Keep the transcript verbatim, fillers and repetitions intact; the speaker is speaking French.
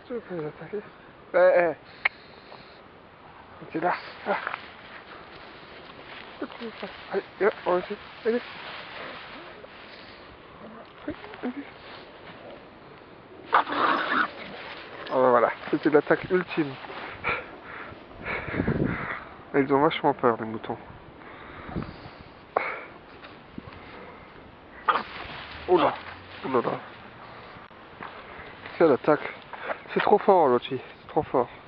Tu veux pas les attaquer? Eh, eh. T'es là. Ah. Allez, viens, on va essayer. Allez. Allez. Oh ben voilà, c'était l'attaque ultime. Ils ont vachement peur, les moutons. Oula, oula là. C'est l'attaque. C'est trop fort, l'autre, c'est trop fort.